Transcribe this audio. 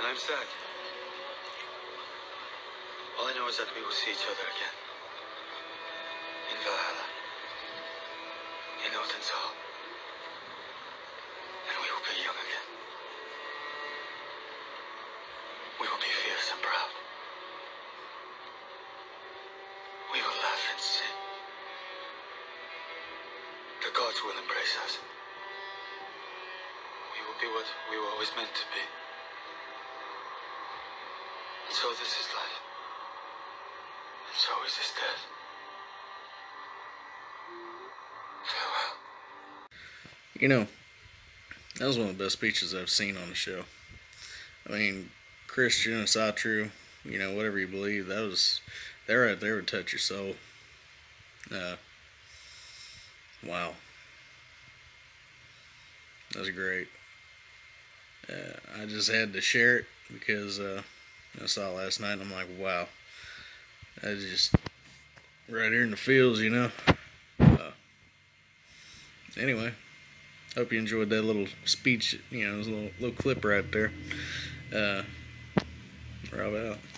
And I'm sad. All I know is that we will see each other again. In Valhalla. In Odin's Hall. And we will be young again. We will be fierce and proud. We will laugh and sing. The gods will embrace us. We will be what we were always meant to be. And so this is life. And so is this death. Farewell. You know, that was one of the best speeches I've seen on the show. I mean, Christian, it's not true, you know, whatever you believe, that right there would touch your soul. Wow. That was great. I just had to share it because I saw it last night and I'm like, wow. That's just right here in the fields, you know. Anyway, hope you enjoyed that little speech, you know, this little clip right there. Rob out.